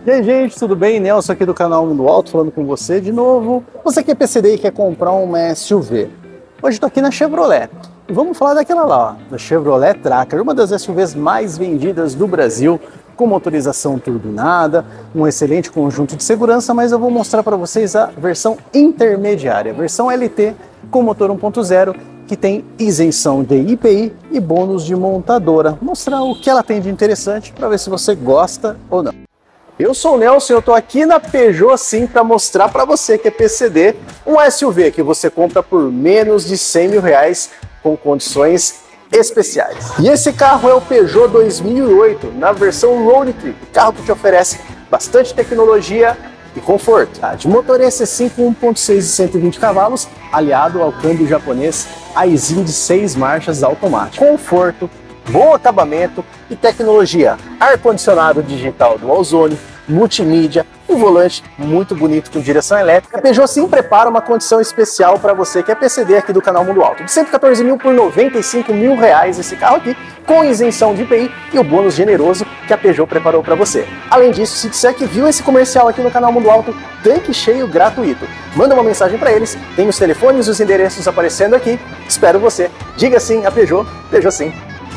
E aí, gente, tudo bem? Nelson aqui do canal Mundo Alto falando com você de novo. Você que é PCD e quer comprar uma SUV. Hoje estou aqui na Chevrolet e vamos falar daquela lá, ó, da Chevrolet Tracker, uma das SUVs mais vendidas do Brasil, com motorização turbinada, um excelente conjunto de segurança, mas eu vou mostrar para vocês a versão intermediária, a versão LT com motor 1.0, que tem isenção de IPI e bônus de montadora. Vou mostrar o que ela tem de interessante para ver se você gosta ou não. Eu sou o Nelson e eu estou aqui na Peugeot sim para mostrar para você que é PCD um SUV que você compra por menos de 100 mil reais com condições especiais. E esse carro é o Peugeot 2008 na versão Road Trip, carro que te oferece bastante tecnologia e conforto. De motor EC5 1.6 de 120 cavalos, aliado ao câmbio japonês Aisin de 6 marchas automático. Conforto, bom acabamento e tecnologia, ar-condicionado digital dual zone, multimídia, um volante muito bonito com direção elétrica. A Peugeot sim prepara uma condição especial para você que é PCD aqui do canal Mundo Alto. De 114 mil por 95 mil reais esse carro aqui, com isenção de IPI e o bônus generoso que a Peugeot preparou para você. Além disso, se disser que viu esse comercial aqui no canal Mundo Alto, tanque cheio gratuito. Manda uma mensagem para eles, tem os telefones e os endereços aparecendo aqui. Espero você. Diga sim a Peugeot, Peugeot sim.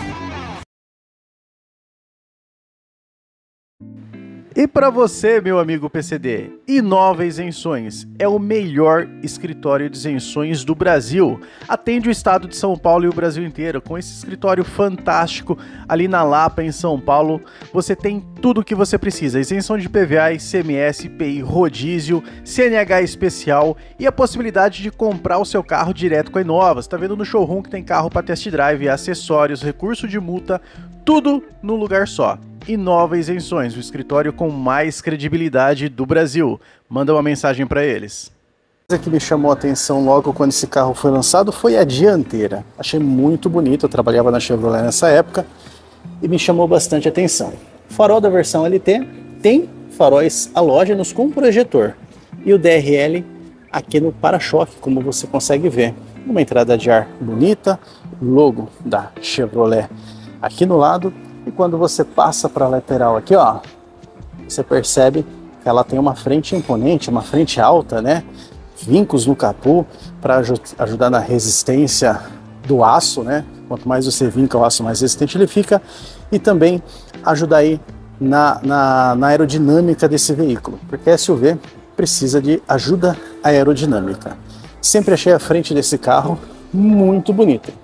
E para você, meu amigo PCD, Inova Isenções é o melhor escritório de isenções do Brasil. Atende o estado de São Paulo e o Brasil inteiro. Com esse escritório fantástico ali na Lapa, em São Paulo, você tem tudo o que você precisa. Isenção de PVA, ICMS, IPI, rodízio, CNH especial e a possibilidade de comprar o seu carro direto com a Inova. Você está vendo no showroom que tem carro para test drive, acessórios, recurso de multa, tudo num lugar só. Inova Isenções, o escritório com mais credibilidade do Brasil. Manda uma mensagem para eles. A coisa que me chamou a atenção logo quando esse carro foi lançado foi a dianteira. Achei muito bonito, eu trabalhava na Chevrolet nessa época e me chamou bastante a atenção. O farol da versão LT tem faróis halógenos com projetor e o DRL aqui no para-choque, como você consegue ver. Uma entrada de ar bonita, logo da Chevrolet aqui no lado. E quando você passa para a lateral aqui, ó, você percebe que ela tem uma frente imponente, uma frente alta, né? Vincos no capô para ajudar na resistência do aço, né? Quanto mais você vinca o aço, mais resistente ele fica. E também ajuda aí na aerodinâmica desse veículo, porque a SUV precisa de ajuda aerodinâmica. Sempre achei a frente desse carro muito bonita.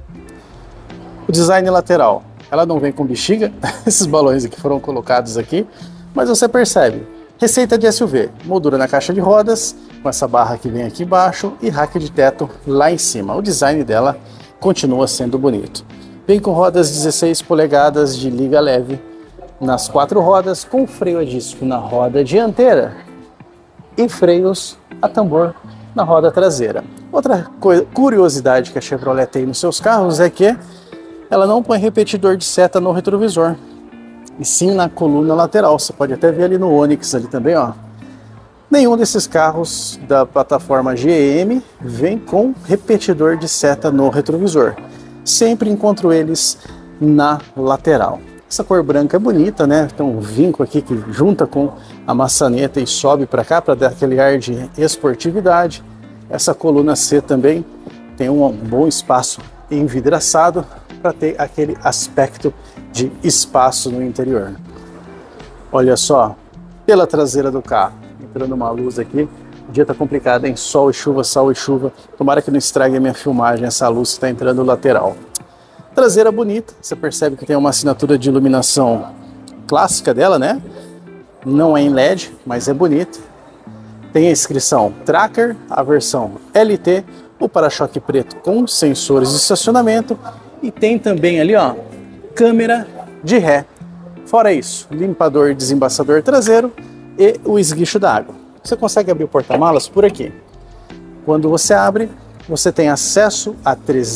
O design lateral. Ela não vem com bexiga, esses balões que foram colocados aqui, mas você percebe. Receita de SUV, moldura na caixa de rodas, com essa barra que vem aqui embaixo e rack de teto lá em cima. O design dela continua sendo bonito. Vem com rodas 16 polegadas de liga leve nas 4 rodas, com freio a disco na roda dianteira e freios a tambor na roda traseira. Outra curiosidade que a Chevrolet tem nos seus carros é que ela não põe repetidor de seta no retrovisor, e sim na coluna lateral. Você pode até ver ali no Onix ali também, ó. Nenhum desses carros da plataforma GM vem com repetidor de seta no retrovisor. Sempre encontro eles na lateral. Essa cor branca é bonita, né? Tem um vinco aqui que junta com a maçaneta e sobe para cá para dar aquele ar de esportividade. Essa coluna C também tem um bom espaço envidraçado para ter aquele aspecto de espaço no interior. Olha só, pela traseira do carro, entrando uma luz aqui. O dia tá complicado, hein? Sol e chuva, sol e chuva. Tomara que não estrague a minha filmagem, essa luz que está entrando lateral. Traseira bonita, você percebe que tem uma assinatura de iluminação clássica dela, né? Não é em LED, mas é bonita. Tem a inscrição Tracker, a versão LT, o para-choque preto com sensores de estacionamento e tem também ali, ó, câmera de ré. Fora isso, limpador e desembaçador traseiro e o esguicho da água. Você consegue abrir o porta-malas por aqui. Quando você abre, você tem acesso a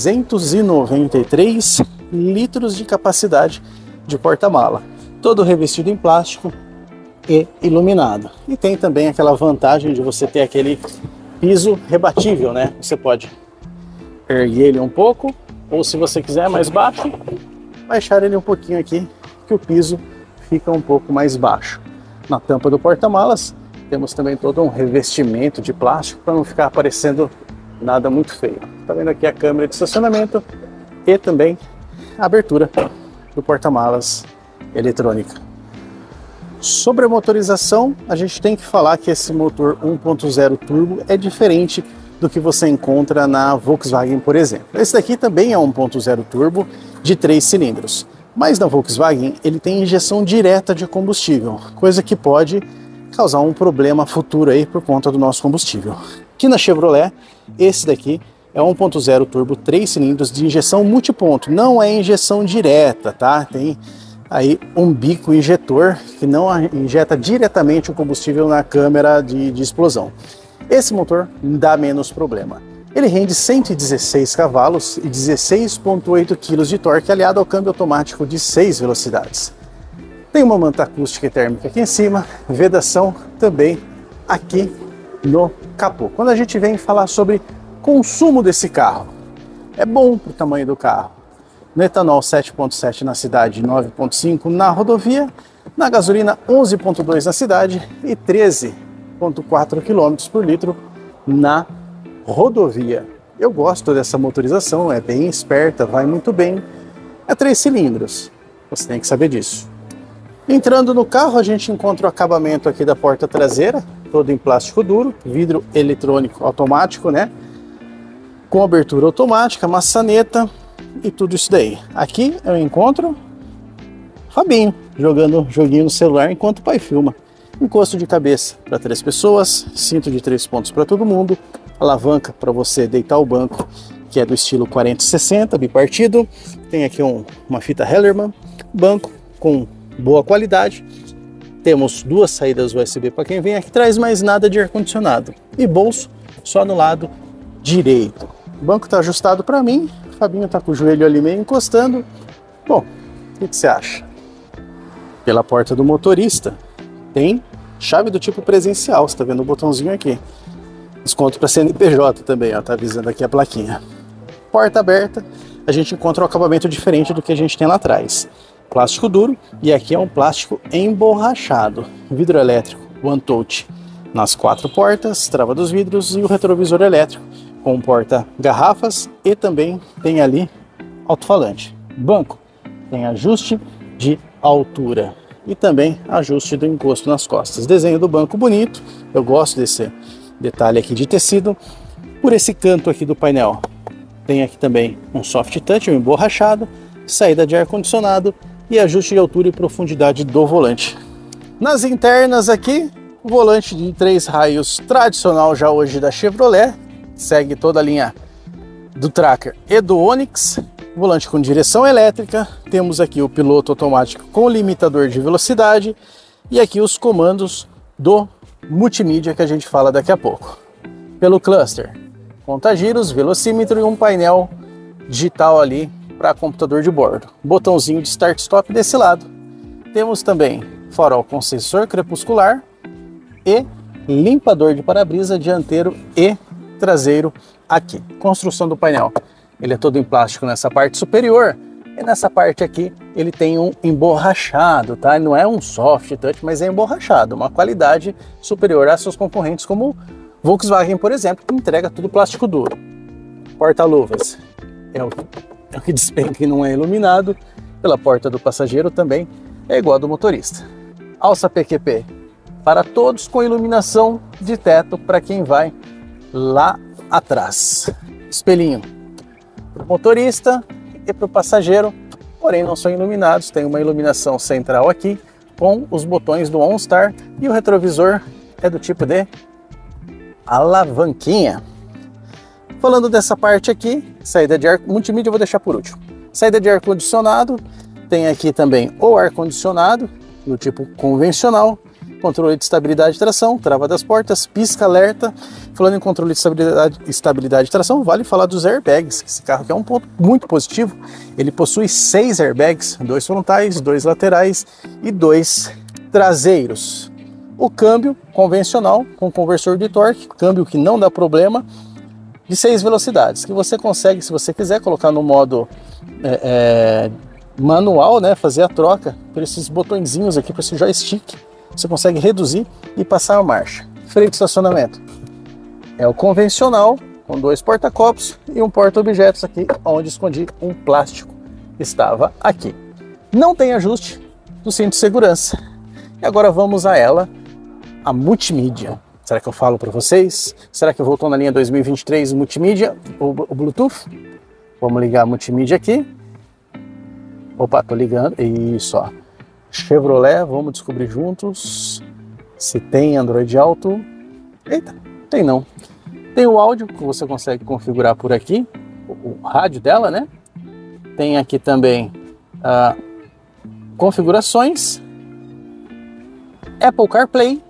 393 litros de capacidade de porta-mala, todo revestido em plástico e iluminado. E tem também aquela vantagem de você ter aquele piso rebatível, né? Você pode erguer ele um pouco, ou se você quiser mais baixo, baixar ele um pouquinho aqui, que o piso fica um pouco mais baixo. na tampa do porta-malas. Temos também todo um revestimento de plástico para não ficar aparecendo nada muito feio. Tá vendo aqui a câmera de estacionamento e também a abertura do porta-malas eletrônica. Sobre a motorização, a gente tem que falar que esse motor 1.0 turbo é diferente do que você encontra na Volkswagen, por exemplo. Esse daqui também é 1.0 turbo de 3 cilindros, mas na Volkswagen ele tem injeção direta de combustível, coisa que pode causar um problema futuro aí por conta do nosso combustível. Aqui na Chevrolet, esse daqui é 1.0 turbo 3 cilindros de injeção multiponto, não é injeção direta, tá? Tem aí um bico injetor que não injeta diretamente o combustível na câmara de explosão. Esse motor dá menos problema. Ele rende 116 cavalos e 16,8 kg de torque aliado ao câmbio automático de 6 velocidades. Tem uma manta acústica e térmica aqui em cima, vedação também aqui no capô. Quando a gente vem falar sobre consumo desse carro, é bom para o tamanho do carro. No etanol 7,7 na cidade, 9,5 na rodovia, na gasolina 11,2 na cidade e 13,4 km por litro na rodovia. Eu gosto dessa motorização, é bem esperta, vai muito bem. É 3 cilindros, você tem que saber disso. Entrando no carro, a gente encontra o acabamento aqui da porta traseira, todo em plástico duro, vidro eletrônico automático, né? Com abertura automática, maçaneta e tudo isso daí. Aqui eu encontro Fabinho jogando joguinho no celular enquanto o pai filma. Encosto de cabeça para 3 pessoas, cinto de 3 pontos para todo mundo, alavanca para você deitar o banco, que é do estilo 40/60, bipartido. Tem aqui uma fita Hellerman, banco com boa qualidade. Temos 2 saídas USB para quem vem aqui atrás, mas nada de ar-condicionado. E bolso só no lado direito. O banco está ajustado para mim, o Fabinho está com o joelho ali meio encostando. Bom, o que você acha? Pela porta do motorista tem chave do tipo presencial, você está vendo o botãozinho aqui. Desconto para CNPJ também, ó, tá avisando aqui a plaquinha. Porta aberta, a gente encontra um acabamento diferente do que a gente tem lá atrás. Plástico duro e aqui é um plástico emborrachado. Vidro elétrico One Touch nas 4 portas, trava dos vidros e o retrovisor elétrico com porta-garrafas e também tem ali alto-falante. Banco tem ajuste de altura e também ajuste do encosto nas costas. Desenho do banco bonito, eu gosto desse detalhe aqui de tecido. Por esse canto aqui do painel tem aqui também um soft touch, um emborrachado, saída de ar-condicionado e ajuste de altura e profundidade do volante. Nas internas aqui, o volante de 3 raios tradicional já hoje da Chevrolet, segue toda a linha do Tracker e do Onix, volante com direção elétrica, temos aqui o piloto automático com limitador de velocidade e aqui os comandos do multimídia que a gente fala daqui a pouco. Pelo cluster, conta-giros, velocímetro e um painel digital ali para computador de bordo. Botãozinho de start-stop desse lado. Temos também farol com sensor crepuscular e limpador de para-brisa dianteiro e traseiro aqui. Construção do painel, ele é todo em plástico nessa parte superior e nessa parte aqui ele tem um emborrachado, tá? Não é um soft touch, mas é emborrachado, uma qualidade superior a seus concorrentes como Volkswagen, por exemplo, que entrega tudo plástico duro. Porta-luvas é o que despenca e não é iluminado. Pela porta do passageiro também é igual a do motorista. Alça PQP para todos com iluminação de teto para quem vai lá atrás. Espelhinho para o motorista e para o passageiro, porém não são iluminados. Tem uma iluminação central aqui com os botões do OnStar e o retrovisor é do tipo de alavanquinha. Falando dessa parte aqui, saída de ar, multimídia eu vou deixar por último. Saída de ar-condicionado, tem aqui também o ar-condicionado do tipo convencional, controle de estabilidade de tração, trava das portas, pisca-alerta. Falando em controle de estabilidade de tração, vale falar dos airbags. Esse carro aqui é um ponto muito positivo. Ele possui 6 airbags, 2 frontais, 2 laterais e 2 traseiros. O câmbio convencional com conversor de torque, câmbio que não dá problema, de 6 velocidades, que você consegue, se você quiser, colocar no modo manual, né, fazer a troca por esses botõezinhos aqui, por esse joystick. você consegue reduzir e passar a marcha. Freio de estacionamento é o convencional, com 2 porta-copos e um porta-objetos aqui, onde escondi um plástico que estava aqui. Não tem ajuste do cinto de segurança. E agora vamos a ela, a multimídia. Será que eu falo para vocês? Será que voltou na linha 2023 multimídia, o Bluetooth? Vamos ligar a multimídia aqui. Opa, tô ligando. Isso, ó. Chevrolet, vamos descobrir juntos se tem Android Auto. Eita, tem não. Tem o áudio que você consegue configurar por aqui, o rádio dela, né? Tem aqui também configurações, Apple CarPlay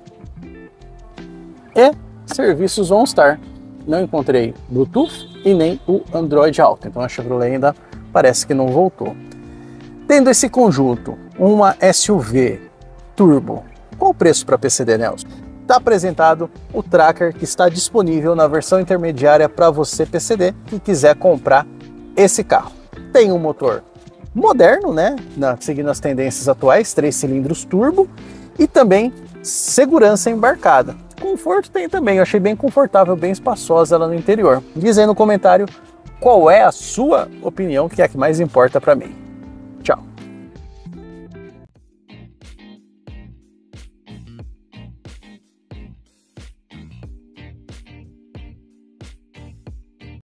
e serviços OnStar. Não encontrei Bluetooth e nem o Android Auto, então a Chevrolet ainda parece que não voltou. Tendo esse conjunto, uma SUV turbo, qual o preço para PCD, Nelson? Está apresentado o Tracker, que está disponível na versão intermediária para você PCD que quiser comprar esse carro. Tem um motor moderno, né, seguindo as tendências atuais, 3 cilindros turbo, e também segurança embarcada. Conforto tem também, eu achei bem confortável, bem espaçosa ela no interior. Diz aí no comentário qual é a sua opinião, que é a que mais importa para mim.